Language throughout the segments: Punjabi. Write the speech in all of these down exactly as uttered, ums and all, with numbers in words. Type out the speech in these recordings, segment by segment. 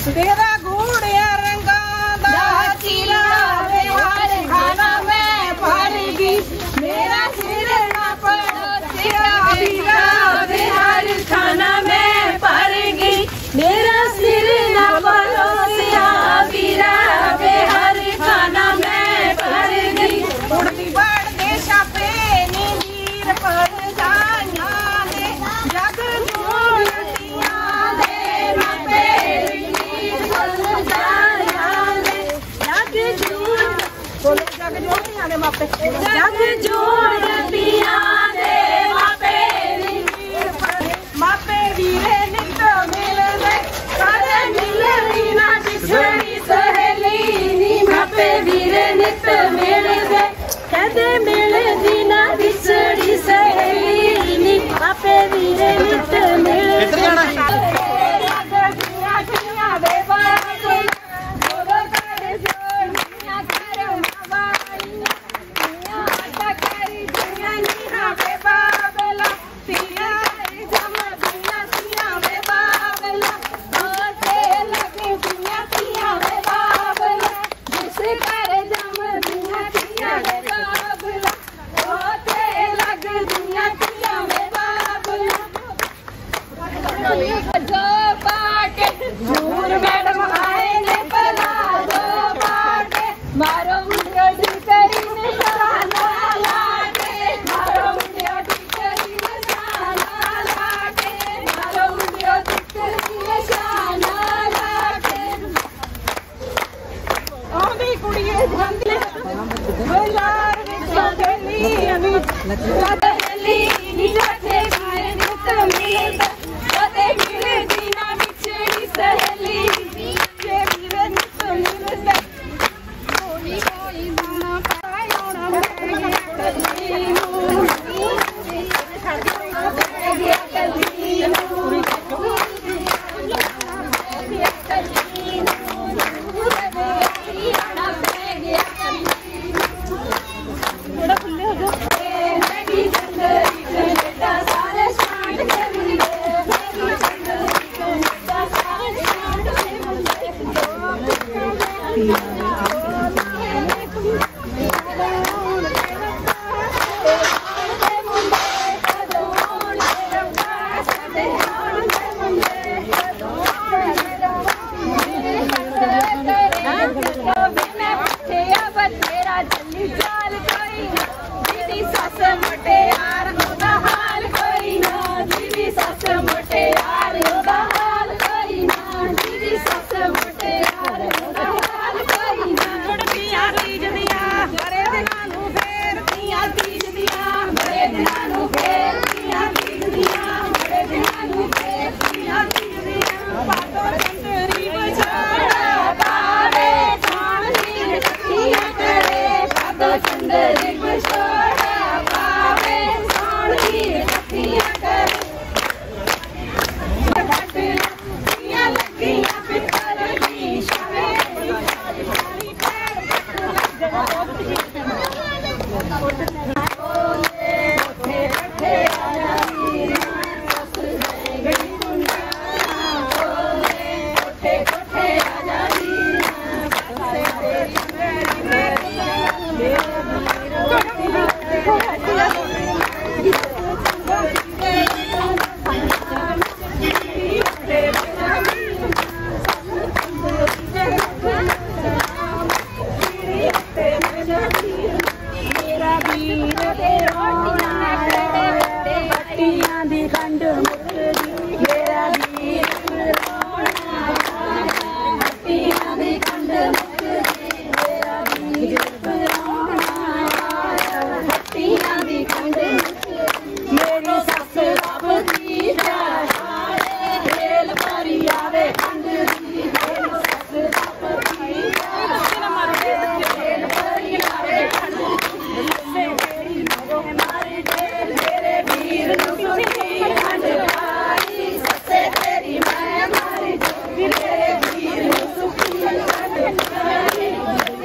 तेरा घोड़िया रंगा चीरा वे हर खाना मैं भरगी मेरा सिर ना पड़ो तेरा बीरा वे हर खाना मैं भरगी मेरा सिर ना पड़ो तेरा बीरा वे हर खाना मैं भरगी उड़ती बढ़ दे छापे नी वीर पड़ जाना ने जग जोड़तिया दे मापे वीर पड़ जाना ने जग जोड़ बोलो जग जोड़तिया दे मापे जग जोड़तिया दे मापे वीर पड़ मापे वीरे नित मिल रे करे मिलनी ना बिछड़ी सहेली नी मापे वीरे नित मिल रे कदे मिल दी ना बिछड़ी सहेली नी मापे वीरे नित मिल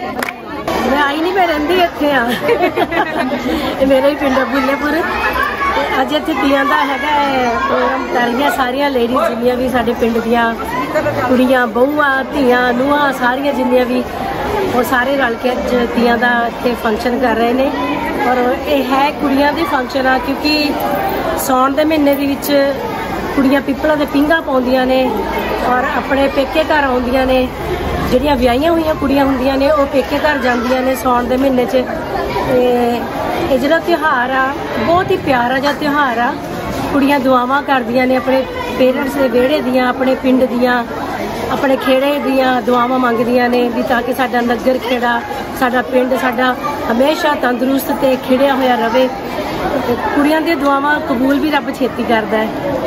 मैं आई नहीं, मैं रही इत्थे आ। मेरा ही पिंड बुल्लेपुर। ਅੱਜ ਇੱਥੇ ਤੀਆਂ ਦਾ ਹੈਗਾ ਪ੍ਰੋਗਰਾਮ ਕਰ ਰਹੀਆਂ ਸਾਰੀਆਂ ਲੇਡੀਜ਼ ਜਿੰਨੀਆਂ ਵੀ ਸਾਡੇ ਪਿੰਡ ਦੀਆਂ ਕੁੜੀਆਂ ਬਹੂਆਂ ਧੀਆਂ ਨੂੰਹਾਂ ਸਾਰੀਆਂ ਜਿੰਨੀਆਂ ਵੀ ਉਹ ਸਾਰੇ ਰਲ ਕੇ ਅੱਜ ਤੀਆਂ ਦਾ ਇੱਥੇ ਫੰਕਸ਼ਨ ਕਰ ਰਹੇ ਨੇ। ਔਰ ਇਹ ਹੈ ਕੁੜੀਆਂ ਦੇ ਫੰਕਸ਼ਨ ਆ ਕਿਉਂਕਿ ਸਾਉਣ ਦੇ ਮਹੀਨੇ ਦੇ ਵਿੱਚ ਕੁੜੀਆਂ ਪਿੱਪਲਾਂ ਦੇ ਪੀਂਘਾਂ ਪਾਉਂਦੀਆਂ ਨੇ ਔਰ ਆਪਣੇ ਪੇਕੇ ਘਰ ਆਉਂਦੀਆਂ ਨੇ। ਜਿਹੜੀਆਂ ਵਿਆਹੀਆਂ ਹੋਈਆਂ ਕੁੜੀਆਂ ਹੁੰਦੀਆਂ ਨੇ ਉਹ ਪੇਕੇ ਘਰ ਜਾਂਦੀਆਂ ਨੇ ਸਾਉਣ ਦੇ ਮਹੀਨੇ 'ਚ। ਤੇ ਇਹ ਜਿਹੜਾ ਤਿਉਹਾਰ ਆ ਬਹੁਤ ਹੀ ਪਿਆਰਾ ਜਿਹਾ ਤਿਉਹਾਰ ਆ। ਕੁੜੀਆਂ ਦੁਆਵਾਂ ਕਰਦੀਆਂ ਨੇ ਆਪਣੇ ਪੇਰੈਂਟਸ ਦੇ ਵਿਹੜੇ ਦੀਆਂ, ਆਪਣੇ ਪਿੰਡ ਦੀਆਂ, ਆਪਣੇ ਖੇੜੇ ਦੀਆਂ ਦੁਆਵਾਂ ਮੰਗਦੀਆਂ ਨੇ ਵੀ ਤਾਂ ਕਿ ਸਾਡਾ ਨਗਰ ਖੇੜਾ, ਸਾਡਾ ਪਿੰਡ ਸਾਡਾ ਹਮੇਸ਼ਾ ਤੰਦਰੁਸਤ ਤੇ ਖਿੜਿਆ ਹੋਇਆ ਰਵੇ। ਕੁੜੀਆਂ ਦੀਆਂ ਦੁਆਵਾਂ ਕਬੂਲ ਵੀ ਰੱਬ ਛੇਤੀ ਕਰਦਾ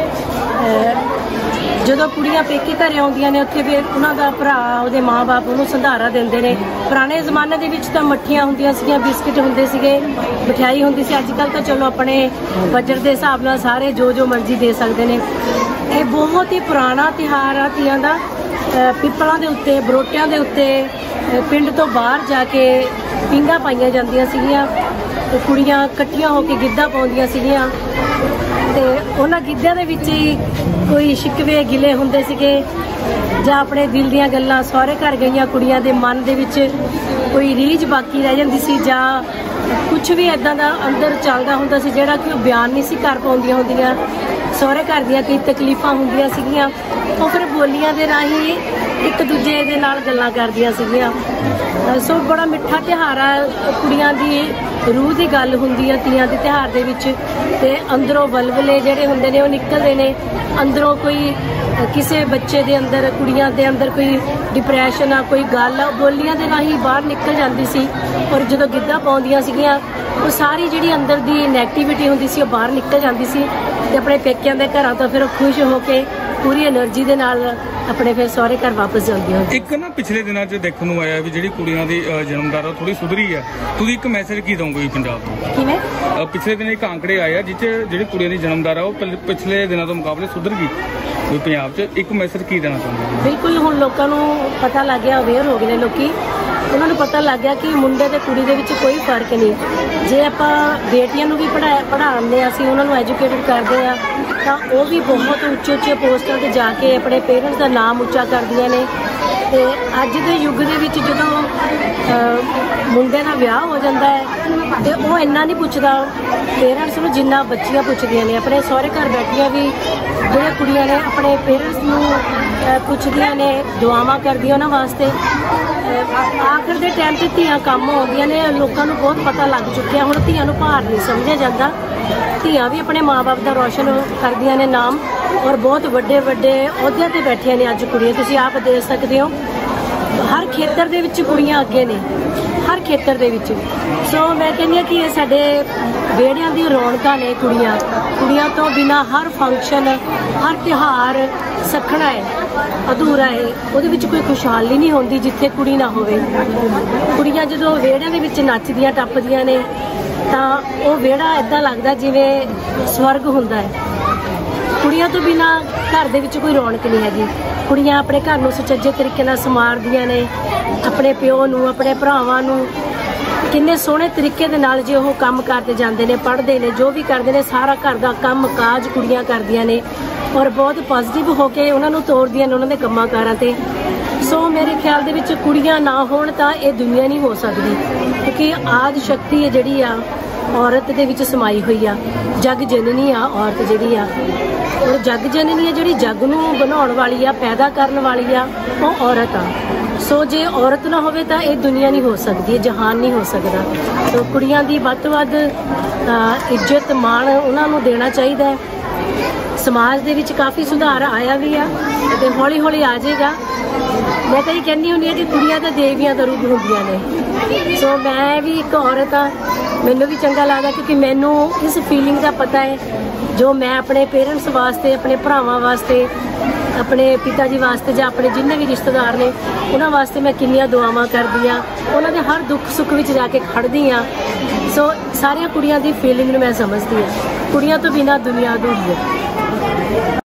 ਹੈ। ਜਦੋਂ ਕੁੜੀਆਂ ਪੇਕੇ ਘਰੇ ਆਉਂਦੀਆਂ ਨੇ ਉੱਥੇ ਫਿਰ ਉਹਨਾਂ ਦਾ ਭਰਾ ਉਹਦੇ ਮਾਂ-ਬਾਪ ਉਹਨੂੰ ਸੰਧਾਰਾ ਦਿੰਦੇ ਨੇ। ਪੁਰਾਣੇ ਜ਼ਮਾਨੇ ਦੇ ਵਿੱਚ ਤਾਂ ਮੱਠੀਆਂ ਹੁੰਦੀਆਂ ਸੀਗੀਆਂ, ਬਿਸਕਿਟ ਹੁੰਦੇ ਸੀਗੇ, ਮਠਿਆਈ ਹੁੰਦੀ ਸੀ। ਅੱਜ ਕੱਲ੍ਹ ਤਾਂ ਚਲੋ ਆਪਣੇ ਬਜਟ ਦੇ ਹਿਸਾਬ ਨਾਲ ਸਾਰੇ ਜੋ ਜੋ ਮਰਜ਼ੀ ਦੇ ਸਕਦੇ ਨੇ। ਇਹ ਬਹੁਤ ਹੀ ਪੁਰਾਣਾ ਤਿਉਹਾਰ ਆ ਤੀਆਂ ਦਾ। ਪਿੱਪਲਾਂ ਦੇ ਉੱਤੇ, ਬਰੋਟਿਆਂ ਦੇ ਉੱਤੇ ਪਿੰਡ ਤੋਂ ਬਾਹਰ ਜਾ ਕੇ ਪੀਂਘਾਂ ਪਾਈਆਂ ਜਾਂਦੀਆਂ ਸੀਗੀਆਂ। ਕੁੜੀਆਂ ਇਕੱਠੀਆਂ ਹੋ ਕੇ ਗਿੱਧਾ ਪਾਉਂਦੀਆਂ ਸੀਗੀਆਂ ਤੇ ਉਹਨਾਂ ਗਿੱਧਿਆਂ ਦੇ ਵਿੱਚ ਹੀ ਕੋਈ ਸ਼ਿਕਵੇ ਗਿਲੇ ਹੁੰਦੇ ਸੀਗੇ ਜਾਂ ਆਪਣੇ ਦਿਲ ਦੀਆਂ ਗੱਲਾਂ ਸਹੁਰੇ ਘਰ ਗਈਆਂ ਕੁੜੀਆਂ ਦੇ ਮਨ ਦੇ ਵਿੱਚ ਕੋਈ ਰੀਝ ਬਾਕੀ ਰਹਿ ਜਾਂਦੀ ਸੀ ਜਾਂ ਕੁਝ ਵੀ ਇੱਦਾਂ ਦਾ ਅੰਦਰ ਚੱਲਦਾ ਹੁੰਦਾ ਸੀ ਜਿਹੜਾ ਕਿ ਉਹ ਬਿਆਨ ਨਹੀਂ ਸੀ ਕਰ ਪਾਉਂਦੀਆਂ ਹੁੰਦੀਆਂ। ਸਹੁਰੇ ਘਰ ਦੀਆਂ ਕਈ ਤਕਲੀਫਾਂ ਹੁੰਦੀਆਂ ਸੀਗੀਆਂ, ਉਹ ਫਿਰ ਬੋਲੀਆਂ ਦੇ ਰਾਹੀਂ ਇੱਕ ਦੂਜੇ ਦੇ ਨਾਲ ਗੱਲਾਂ ਕਰਦੀਆਂ ਸੀਗੀਆਂ। ਸੋ ਬੜਾ ਮਿੱਠਾ ਤਿਉਹਾਰ ਆ। ਕੁੜੀਆਂ ਦੀ ਰੂਹ ਦੀ ਗੱਲ ਹੁੰਦੀ ਆ ਤੀਆਂ ਦੇ ਤਿਉਹਾਰ ਦੇ ਵਿੱਚ ਤੇ ਅੰਦਰੋਂ ਬਲਬਲੇ ਜਿਹੜੇ ਹੁੰਦੇ ਨੇ ਉਹ ਨਿਕਲਦੇ ਨੇ। ਅੰਦਰੋਂ ਕੋਈ ਕਿਸੇ ਬੱਚੇ ਦੇ ਅੰਦਰ, ਕੁੜੀਆਂ ਦੇ ਅੰਦਰ ਕੋਈ ਡਿਪਰੈਸ਼ਨ ਆ, ਕੋਈ ਗੱਲ ਆ, ਬੋਲੀਆਂ ਦੇ ਰਾਹੀਂ ਬਾਹਰ ਨਿਕਲ ਜਾਂਦੀ ਸੀ। ਔਰ ਜਦੋਂ ਗਿੱਧਾ ਪਾਉਂਦੀਆਂ ਸੀਗੀਆਂ ਉਹ ਸਾਰੀ ਜਿਹੜੀ ਅੰਦਰ ਦੀ ਨੈਗੇਟਿਵਿਟੀ ਹੁੰਦੀ ਸੀ ਉਹ ਬਾਹਰ ਨਿਕਲ ਜਾਂਦੀ ਸੀ ਤੇ ਆਪਣੇ ਪੇਕਿਆਂ ਦੇ ਘਰਾਂ ਤੋਂ ਫਿਰ ਉਹ ਖੁਸ਼ ਹੋ ਕੇ ਪੂਰੀ એનર્ਜੀ ਦੇ ਨਾਲ ਆਪਣੇ ਫਿਰ ਸਹੁਰੇ ਘਰ ਵਾਪਸ ਜਾਂਦੀਆਂ ਹੁੰਦੀਆਂ। ਇੱਕ ਨਾ ਪਿਛਲੇ ਦਿਨਾਂ 'ਚ ਦੇਖਣ ਨੂੰ ਆਇਆ ਵੀ ਜਿਹੜੀ ਕੁੜੀਆਂ ਦੀ ਜਨਮਦਰ ਆ ਥੋੜੀ ਸੁਧਰੀ ਆ। ਤੁਸੀਂ ਇੱਕ ਮੈਸੇਜ ਕੀ ਦਵੋਗੇ ਪੰਜਾਬ ਨੂੰ? ਕਿਵੇਂ? ਪਿਛਲੇ ਦਿਨ ਇੱਕ ਆંકੜੇ ਆਇਆ ਜਿਸ 'ਚ ਜਿਹੜੀ ਕੁੜੀਆਂ ਦੀ ਜਨਮਦਰ ਆ ਉਹ ਪਿਛਲੇ ਦਿਨਾਂ ਤੋਂ ਮੁਕਾਬਲੇ ਸੁਧਰ ਗਈ ਕੋਈ ਪੰਜਾਬ 'ਚ। ਇੱਕ ਮੈਸੇਜ ਕੀ ਦੇਣਾ ਚਾਹੁੰਦੇ? ਬਿਲਕੁਲ, ਹੁਣ ਲੋਕਾਂ ਨੂੰ ਪਤਾ ਲੱਗ ਗਿਆ, ਅਵੇਅਰ ਹੋ ਗਏ ਨੇ ਲੋਕੀ। ਉਹਨਾਂ ਨੂੰ ਪਤਾ ਲੱਗ ਗਿਆ ਕਿ ਮੁੰਡੇ ਤੇ ਕੁੜੀ ਦੇ ਵਿੱਚ ਕੋਈ ਫਰਕ ਨਹੀਂ। ਜੇ ਆਪਾਂ ਬੇਟੀਆਂ ਨੂੰ ਵੀ ਪੜ੍ਹਾ ਪੜ੍ਹਾਉਂਦੇ ਅਸੀਂ, ਉਹਨਾਂ ਨੂੰ ਐਜੂਕੇਟਡ ਕਰਦੇ ਆ ਤਾਂ ਉਹ ਵੀ ਬਹੁਤ ਉੱਚੇ ਉੱਚੇ ਪੋਸਟਾਂ 'ਤੇ ਜਾ ਕੇ ਆਪਣੇ ਪੇਰੈਂਟਸ ਦਾ ਨਾਮ ਉੱਚਾ ਕਰਦੀਆਂ ਨੇ। ਤੇ ਅੱਜ ਦੇ ਯੁੱਗ ਦੇ ਵਿੱਚ ਜਦੋਂ ਮੁੰਡੇ ਦਾ ਵਿਆਹ ਹੋ ਜਾਂਦਾ ਹੈ ਤੇ ਉਹ ਇੰਨਾ ਨਹੀਂ ਪੁੱਛਦਾ ਪੇਰੈਂਟਸ ਨੂੰ ਜਿੰਨਾ ਬੱਚੀਆਂ ਪੁੱਛਦੀਆਂ ਨੇ। ਆਪਣੇ ਸਹੁਰੇ ਘਰ ਬੈਠੀਆਂ ਵੀ ਜਿਹੜੀਆਂ ਕੁੜੀਆਂ ਨੇ ਆਪਣੇ ਪੇਰੈਂਟਸ ਨੂੰ ਪੁੱਛਦੀਆਂ ਨੇ, ਦੁਆਵਾਂ ਕਰਦੀਆਂ ਉਹਨਾਂ ਵਾਸਤੇ। ਆਖਰ ਦੇ ਟਾਈਮ 'ਤੇ ਧੀਆਂ ਕੰਮ ਆਉਂਦੀਆਂ ਨੇ। ਲੋਕਾਂ ਨੂੰ ਬਹੁਤ ਪਤਾ ਲੱਗ ਚੁੱਕਿਆ ਹੁਣ ਧੀਆਂ ਨੂੰ ਭਾਰ ਨਹੀਂ ਸਮਝਿਆ ਜਾਂਦਾ। ਧੀਆਂ ਵੀ ਆਪਣੇ ਮਾਂ-ਬਾਪ ਦਾ ਰੌਸ਼ਨ ਕਰਦੀਆਂ ਨੇ ਨਾਮ ਔਰ ਬਹੁਤ ਵੱਡੇ ਵੱਡੇ ਅਹੁਦਿਆਂ 'ਤੇ ਬੈਠੀਆਂ ਨੇ ਅੱਜ ਕੁੜੀਆਂ। ਤੁਸੀਂ ਆਪ ਦੇਖ ਸਕਦੇ ਹੋ ਹਰ ਖੇਤਰ ਦੇ ਵਿੱਚ ਕੁੜੀਆਂ ਅੱਗੇ ਨੇ, ਹਰ ਖੇਤਰ ਦੇ ਵਿੱਚ। ਸੋ ਮੈਂ ਕਹਿੰਦੀ ਹਾਂ ਕਿ ਇਹ ਸਾਡੇ ਵਿਹੜਿਆਂ ਦੀ ਰੌਣਕਾਂ ਨੇ ਕੁੜੀਆਂ। ਕੁੜੀਆਂ ਤੋਂ ਬਿਨਾਂ ਹਰ ਫੰਕਸ਼ਨ, ਹਰ ਤਿਉਹਾਰ ਸੱਖਣਾ ਹੈ, ਅਧੂਰਾ ਹੈ। ਉਹਦੇ ਵਿੱਚ ਕੋਈ ਖੁਸ਼ਹਾਲੀ ਨਹੀਂ ਹੁੰਦੀ ਜਿੱਥੇ ਕੁੜੀ ਨਾ ਹੋਵੇ। ਕੁੜੀਆਂ ਜਦੋਂ ਵਿਹੜਿਆਂ ਦੇ ਵਿੱਚ ਨੱਚਦੀਆਂ ਟੱਪਦੀਆਂ ਨੇ ਤਾਂ ਉਹ ਵਿਹੜਾ ਇੱਦਾਂ ਲੱਗਦਾ ਜਿਵੇਂ ਸਵਰਗ ਹੁੰਦਾ ਹੈ। ਕੁੜੀਆਂ ਤੋਂ ਬਿਨਾਂ ਘਰ ਦੇ ਵਿੱਚ ਕੋਈ ਰੌਣਕ ਨਹੀਂ ਹੈਗੀ। ਕੁੜੀਆਂ ਆਪਣੇ ਘਰ ਨੂੰ ਸੁਚੱਜੇ ਤਰੀਕੇ ਨਾਲ ਸੰਵਾਰਦੀਆਂ ਨੇ, ਆਪਣੇ ਪਿਓ ਨੂੰ, ਆਪਣੇ ਭਰਾਵਾਂ ਨੂੰ ਕਿੰਨੇ ਸੋਹਣੇ ਤਰੀਕੇ ਦੇ ਨਾਲ ਜੇ ਉਹ ਕੰਮ ਕਰਦੇ ਜਾਂਦੇ ਨੇ, ਪੜ੍ਹਦੇ ਨੇ, ਜੋ ਵੀ ਕਰਦੇ ਨੇ, ਸਾਰਾ ਘਰ ਦਾ ਕੰਮ ਕਾਜ ਕੁੜੀਆਂ ਕਰਦੀਆਂ ਨੇ ਔਰ ਬਹੁਤ ਪੋਜ਼ਿਟਿਵ ਹੋ ਕੇ ਉਹਨਾਂ ਨੂੰ ਤੋਰਦੀਆਂ ਨੇ ਉਹਨਾਂ ਦੇ ਕੰਮਾਂ ਕਾਰਾਂ 'ਤੇ। ਸੋ ਮੇਰੇ ਖਿਆਲ ਦੇ ਵਿੱਚ ਕੁੜੀਆਂ ਨਾ ਹੋਣ ਤਾਂ ਇਹ ਦੁਨੀਆ ਨਹੀਂ ਹੋ ਸਕਦੀ ਕਿਉਂਕਿ ਆਦ ਸ਼ਕਤੀ ਹੈ ਜਿਹੜੀ ਆ ਔਰਤ ਦੇ ਵਿੱਚ ਸਮਾਈ ਹੋਈ ਆ। ਜਗ ਜਨਨੀ ਆ ਔਰਤ ਜਿਹੜੀ ਆ, ਔਰ ਜਗ ਜਨਨੀ ਆ ਜਿਹੜੀ ਜਗ ਨੂੰ ਬਣਾਉਣ ਵਾਲੀ ਆ, ਪੈਦਾ ਕਰਨ ਵਾਲੀ ਆ, ਉਹ ਔਰਤ ਆ। ਸੋ ਜੇ ਔਰਤ ਨਾ ਹੋਵੇ ਤਾਂ ਇਹ ਦੁਨੀਆ ਨਹੀਂ ਹੋ ਸਕਦੀ, ਇਹ ਜਹਾਨ ਨਹੀਂ ਹੋ ਸਕਦਾ। ਸੋ ਕੁੜੀਆਂ ਦੀ ਵੱਧ ਤੋਂ ਵੱਧ ਇੱਜ਼ਤ ਮਾਣ ਉਹਨਾਂ ਨੂੰ ਦੇਣਾ ਚਾਹੀਦਾ ਹੈ। ਸਮਾਜ ਦੇ ਵਿੱਚ ਕਾਫੀ ਸੁਧਾਰ ਆਇਆ ਵੀ ਆ ਤੇ ਹੌਲੀ ਹੌਲੀ ਆ ਜਾਏਗਾ। ਮੈਂ ਤਾਂ ਇਹ ਕਹਿੰਦੀ ਹੁੰਦੀ ਹਾਂ ਕਿ ਕੁੜੀਆਂ ਤਾਂ ਦੇਵੀਆਂ ਦਾ ਰੂਪ ਹੁੰਦੀਆਂ ਨੇ। ਸੋ ਮੈਂ ਵੀ ਇੱਕ ਔਰਤ ਆ, ਮੈਨੂੰ ਵੀ ਚੰਗਾ ਲੱਗਦਾ ਕਿਉਂਕਿ ਮੈਨੂੰ ਇਸ ਫੀਲਿੰਗ ਦਾ ਪਤਾ ਹੈ ਜੋ ਮੈਂ ਆਪਣੇ ਪੇਰੈਂਟਸ ਵਾਸਤੇ, ਆਪਣੇ ਭਰਾਵਾਂ ਵਾਸਤੇ, ਆਪਣੇ ਪਿਤਾ ਜੀ ਵਾਸਤੇ ਜਾਂ ਆਪਣੇ ਜਿੰਨੇ ਵੀ ਰਿਸ਼ਤੇਦਾਰ ਨੇ ਉਹਨਾਂ ਵਾਸਤੇ ਮੈਂ ਕਿੰਨੀਆਂ ਦੁਆਵਾਂ ਕਰਦੀ ਹਾਂ, ਉਹਨਾਂ ਦੇ ਹਰ ਦੁੱਖ ਸੁੱਖ ਵਿੱਚ ਜਾ ਕੇ ਖੜਦੀ ਹਾਂ। ਸੋ ਸਾਰੀਆਂ ਕੁੜੀਆਂ ਦੀ ਫੀਲਿੰਗ ਨੂੰ ਮੈਂ ਸਮਝਦੀ ਹਾਂ। ਕੁੜੀਆਂ ਤੋਂ ਬਿਨਾਂ ਦੁਨੀਆ ਅਧੂਰੀ ਹੈ।